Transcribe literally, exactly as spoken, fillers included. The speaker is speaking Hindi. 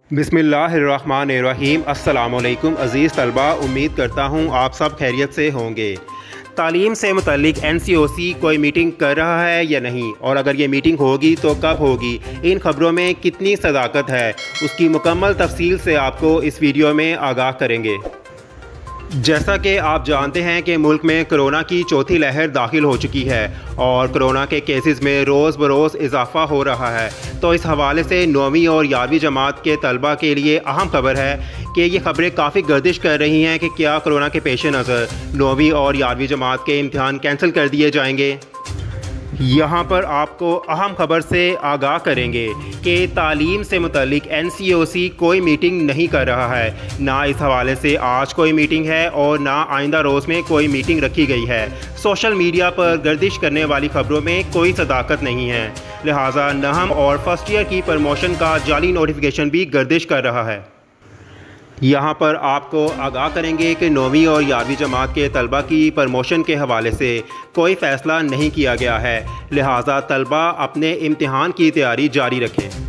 बिस्मिल्लाहिर्रहमानिर्रहीम। अस्सलामुअलैकुम अज़ीज़ तलबा, उम्मीद करता हूँ आप सब खैरियत से होंगे। तालीम से मुतल्लिक एन सी ओ सी कोई मीटिंग कर रहा है या नहीं, और अगर ये मीटिंग होगी तो कब होगी, इन खबरों में कितनी सदाकत है, उसकी मुकम्मल तफसील से आपको इस वीडियो में आगाह करेंगे। जैसा कि आप जानते हैं कि मुल्क में कोरोना की चौथी लहर दाखिल हो चुकी है और कोरोना के केसेस में रोज़ बरोज़ इजाफ़ा हो रहा है। तो इस हवाले से नौवीं और ग्यारहवीं जमात के तलबा के लिए अहम खबर है कि ये खबरें काफ़ी गर्दिश कर रही हैं कि क्या कोरोना के पेश नज़र नौवीं और ग्यारहवीं जमात के इम्तिहान कैंसिल कर दिए जाएंगे। यहाँ पर आपको अहम खबर से आगाह करेंगे कि तालीम से मुतल्लिक एन सी ओ सी कोई मीटिंग नहीं कर रहा है। ना इस हवाले से आज कोई मीटिंग है और ना आइंदा रोज़ में कोई मीटिंग रखी गई है। सोशल मीडिया पर गर्दिश करने वाली खबरों में कोई सदाकत नहीं है, लिहाजा नहम और फर्स्ट ईयर की प्रमोशन का जाली नोटिफिकेशन भी गर्दिश कर रहा है। यहाँ पर आपको आगाह करेंगे कि नौवीं और ग्यारहवीं जमात के तलबा की प्रमोशन के हवाले से कोई फ़ैसला नहीं किया गया है, लिहाजा तलबा अपने इम्तिहान की तैयारी जारी रखें।